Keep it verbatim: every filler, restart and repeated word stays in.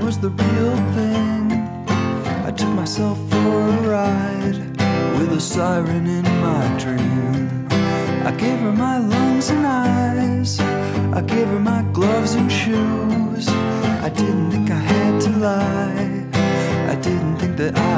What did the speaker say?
was the real thing. I took myself for a ride with a siren in my dream. I gave her my lungs and eyes, I gave her my gloves and shoes. I didn't think I had to lie, I didn't think that I